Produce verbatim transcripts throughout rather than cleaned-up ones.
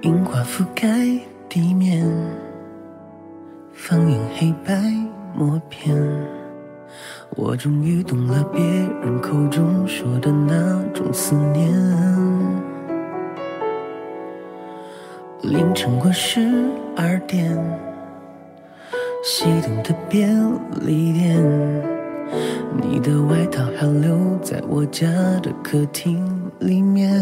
樱花覆盖地面，放映黑白默片。我终于懂了别人口中说的那种思念。凌晨过十二点，熄灯的便利店，你的外套还留在我家的客厅里面。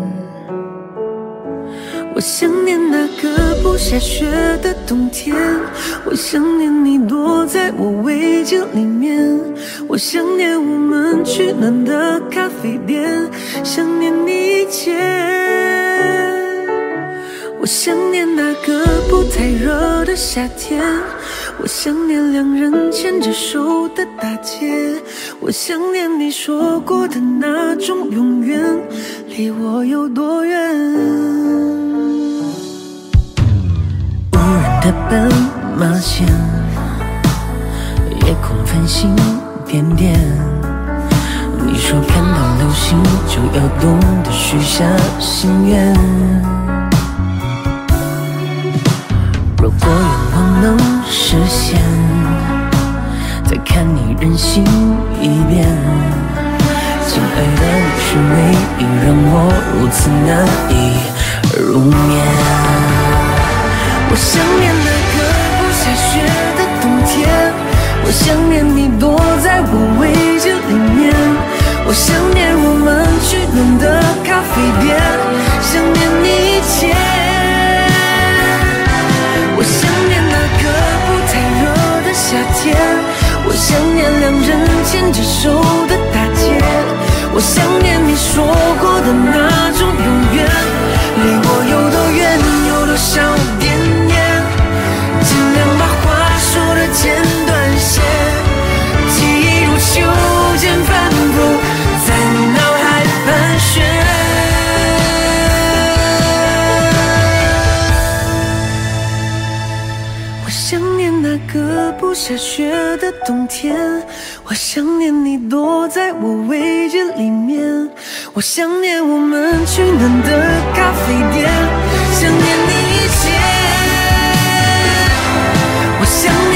我想念那个不下雪的冬天，我想念你躲在我围巾里面，我想念我们取暖的咖啡店，想念你一切。我想念那个不太热的夏天，我想念两人牵着手的大街，我想念你说过的那种永远，离我有多远？无人的斑马线，夜空繁星点点。你说看到流星就要懂得许下心愿。如果愿望能实现，再看你任性一遍。亲爱的，你是唯一让我如此难以入眠。我想念那个不下雪的冬天，我想念你躲在我围巾里面，我想念我们取暖的咖啡店，想念你一切。我想念那个不太热的夏天，我想念两人牵着手的大街，我想念你说过的那种永远，离我有多远，有多少点点，尽量把话说得简短些，记忆如秋千反复在脑海盘旋。我想念那个不下雪的冬天，我想念你躲在我围巾里面，我想念我们取暖的咖啡店，想念你一切。我想念